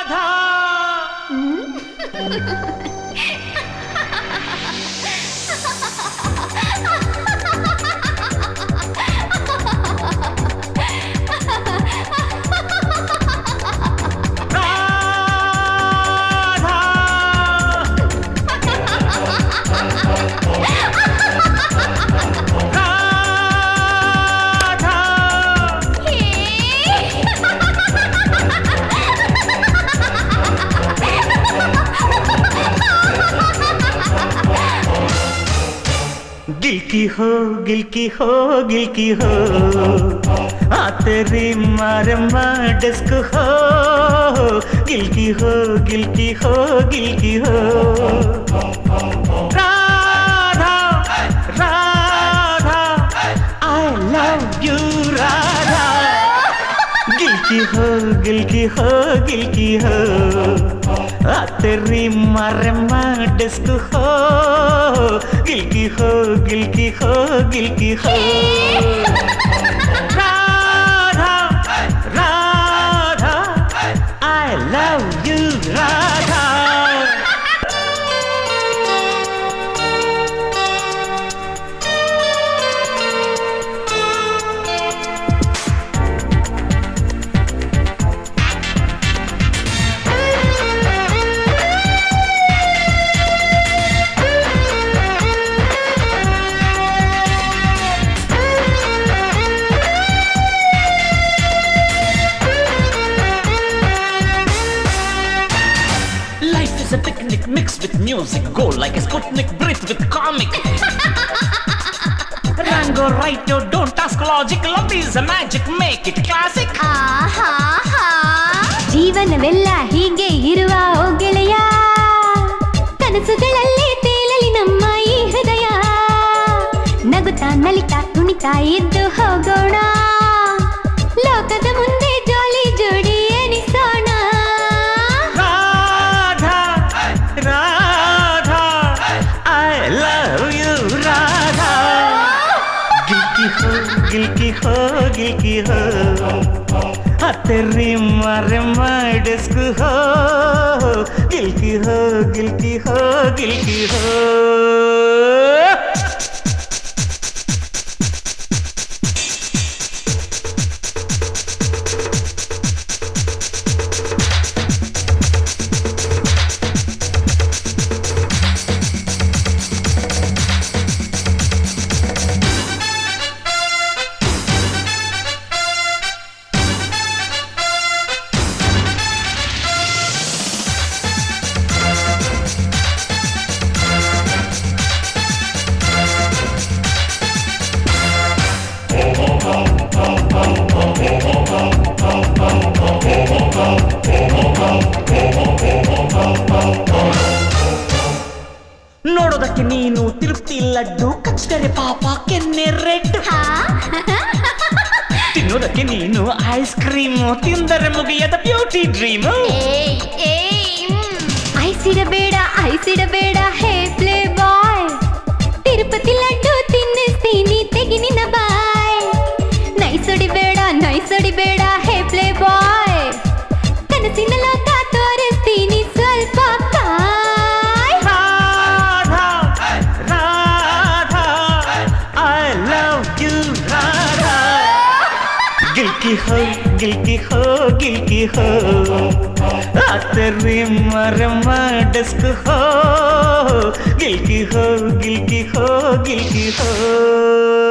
गिलकी हो गिलकी हो आ तेरी मारमा डिस्क हो गिलकी हो गिलकी हो गिलकी हो Radha Radha I love you Radha गिलकी हो गिलकी हो गिलकी हो आ तेरी मारमा डिस्क हो गिलकी हो गिलकी हो गिलकी हो Radha Radha I love you Radha A picnic mixed with music, go like a Sputnik, breathe with comic. Rango right, you don't ask logic, love is a magic, make it classic. ಜೀವನವೆಲ್ಲ ಹೀಗೆ ಇರುವ ಓ ಗೆಳೆಯ ಕನಸುಗಳಲ್ಲಿ ತೇಲಲಿ ನಮ್ಮ ಈ ಹೃದಯ ನಗುತ್ತಾ ನಲಿತಾ ಕುಣಿತಾ ಇದ್ದು ಹೋಗೋಣ ಲೋಕದ ಮುಂದೆ ಜಾಲಿ ಜೋಡಿ ಎನಿಸೋಣ गिलकी हो गिलकी हो आ तेरी मारमा डिस्क हो गिलकी हो गिलकी हो गिलकी हो ನೋಡೋದಕ್ಕೆ ನೀನು ತಿರುಪ್ತಿ ಲಡ್ಡು ಕಚ್ಚಿದರೆ ಪಾಪ ಕೆನ್ನೆ ರೆಡ್ ತಿನ್ನೋದಕ್ಕೆ ನೀನು ಐಸ್ ಕ್ರೀಮ್ ತಿಂದರೆ ಮುಗಿಯದ ಬ್ಯೂಟಿ ಡ್ರೀಮ್ ಐಸಿಡಬೇಡ hey play boy Tirupati laddu ತಿನ್ನಿಸ್ತೀನಿ ತೆಗಿ ನಿನ್ನ ಬಾಯ್ ನೈಸೊಡಿಬೇಡ ಹೇ ಪ್ಲೇ ಬಾಯ್ ಕನಸಿನ ಲೋಕ ತೋರಿಸ್ತೀನಿ ಸ್ವಲ್ಪ गिलकी हो गिलकी हो आ तेरी मारमा डिस्क हो गिलकी हो गिलकी हो गिलकी हो